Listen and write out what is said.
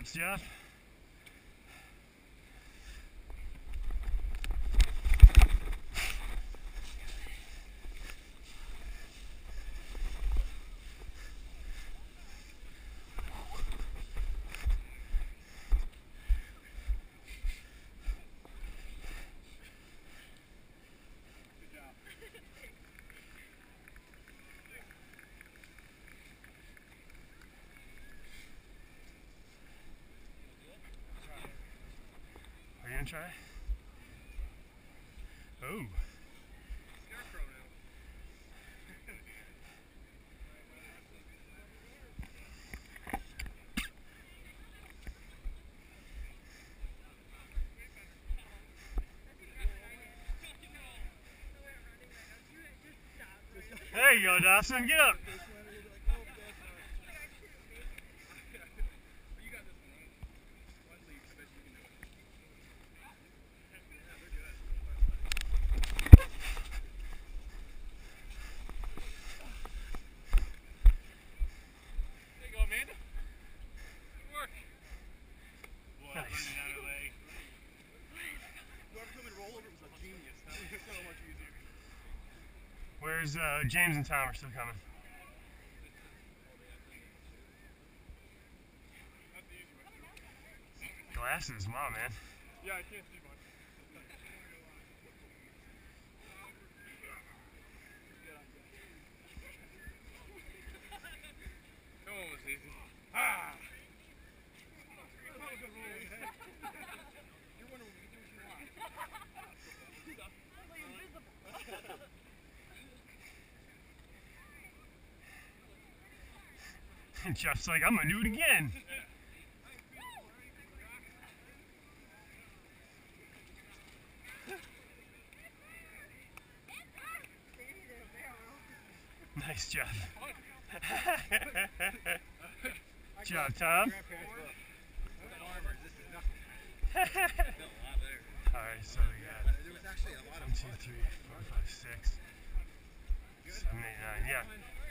push-ups, Jeff. Are you gonna try? Oh. There you go, Dawson. Get up. Nice. Where's James and Tom are still coming? Glasses, wow, man. Yeah, I can't see much. No one was easy. Ah! You're wondering what you want. Jeff's like, I'm gonna do it again. Nice job. Job, Tom. Alright, so we got 1, 2, 3, 4, 5, 6, 7, 8, 9. Yeah.